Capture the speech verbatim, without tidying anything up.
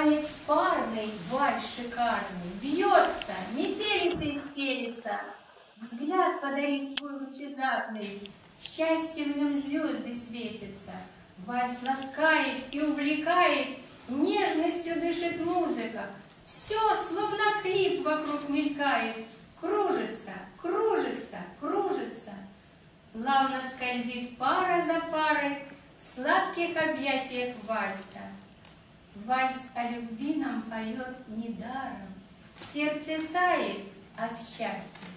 Танец парный, вальс шикарный, бьется, метелицей стелится. Взгляд подари свой лучезарный, счастьем в нем звезды светятся. Вальс ласкает и увлекает, нежностью дышит музыка. Все, словно клип вокруг мелькает, кружится, кружится, кружится. Плавно скользит пара за парой в сладких объятиях вальса. Вальс о любви нам поет недаром, сердце тает от счастья.